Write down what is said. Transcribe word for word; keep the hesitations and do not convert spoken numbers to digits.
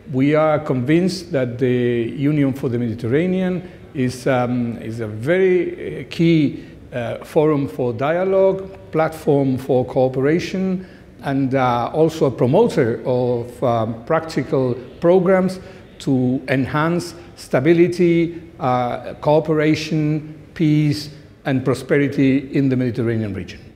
We are convinced that the Union for the Mediterranean is, um, is a very key uh, forum for dialogue, platform for cooperation, and uh, also a promoter of um, practical programs to enhance stability, uh, cooperation, peace, and prosperity in the Mediterranean region.